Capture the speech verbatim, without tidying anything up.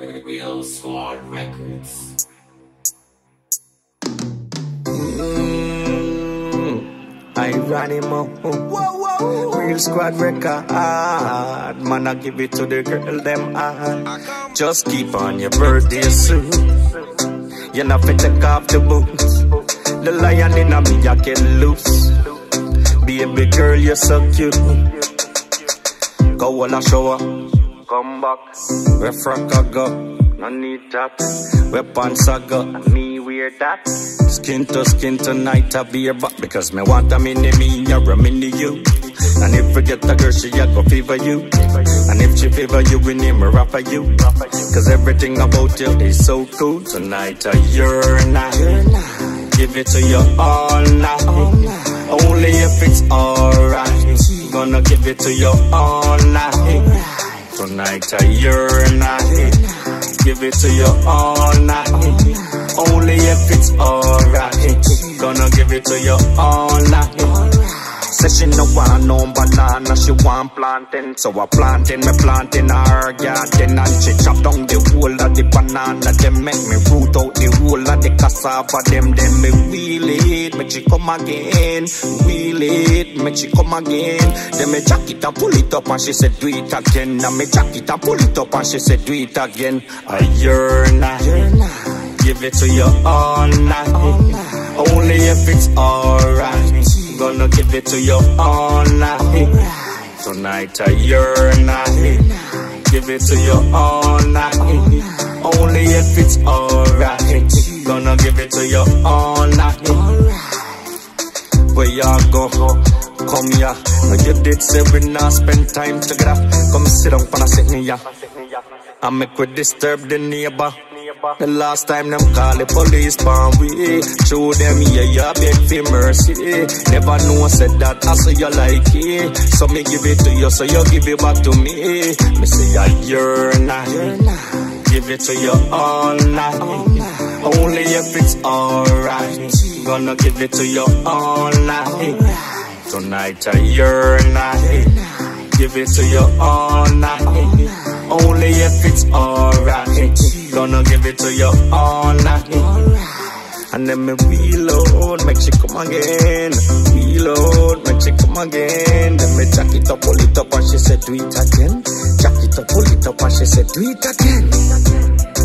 Real Squad Records. Mm, I ran him up. Whoa, whoa. Real Squad Record. Man, I give it to the girl, them hard. Just keep on your birthday suit. You're not fit to take off the boots. The lion in a me, I get loose. Baby girl, you're so cute. Go on a shower. Come back. Where frack I go? No need that. Where pants I go? Me wear that. Skin to skin tonight I be your back. Because me want a mini me, you're a mini you. And if we get a girl, she a go favor you. And if she favor you, we name her for you. Cause everything about you is so cool. Tonight are your night. Give it to you all night. Only if it's alright. Gonna give it to you all night. Tonight are your night. Give it to you all night. Only if it's alright. Gonna give it to you all night. Say she no want no banana, she want planting. So I planting, me planting her garden. And she chop down the whole of the banana. Them make me root out the whole of the cassava. Them, them me wheel it, make she come again. Wheel it, make she come again. Then me jack it and pull it up and she said do it again. And me jack it and pull it up and she said do it again. A year night, give it to you all night. Only if it's alright. Gonna give it to you all night. Tonight a your night. Give it to you all night. Only if it's alright. Gonna give it to you all night. Where y'all go? Come here. Now you did say we not spend time together. Come sit down for a second here. I make we disturb the neighbor. The last time them call the police pan we. Show them yeah, you beg for mercy. Never know said that I say you like it. So me give it to you, so you give it back to me. Me say yeah, you're night. Give it to you all night. Only if it's alright. Gonna give it to you all night. Tonight a your night. Give it to you all night. Only if it's alright. Gonna give it to you all night. And then me reload, make she come again. Reload, make she come again. Then me jack it up, pull it up and she said do it again. Jack it up, pull it up and she said do it again.